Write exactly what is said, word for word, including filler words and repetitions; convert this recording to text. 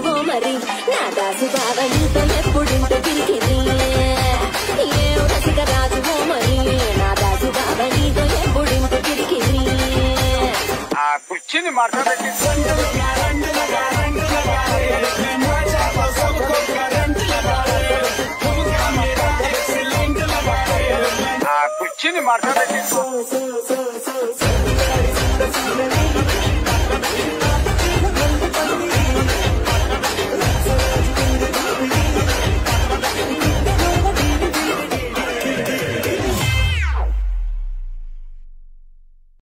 ఓ మరి నా దాసు బావ నీతో ఎప్పుడింత కిరికిరి ఏ రసిక రాజు ఓ మరి నా దాసు బావ నీతో ఎప్పుడింత కిరికిరి ఆ కుర్చీని మాట్లాడేది ఆ కుర్చీని మాట్లాడేది